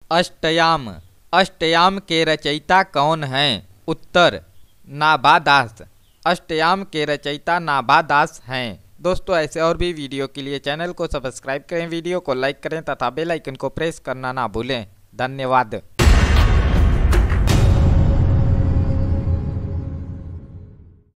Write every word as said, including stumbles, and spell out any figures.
अष्टयाम। अष्टयाम के रचयिता कौन हैं? उत्तर नाभा दास। अष्टयाम के रचयिता नाभा दास हैं। दोस्तों ऐसे और भी वीडियो के लिए चैनल को सब्सक्राइब करें, वीडियो को लाइक करें तथा बेल आइकन को प्रेस करना ना भूलें। धन्यवाद।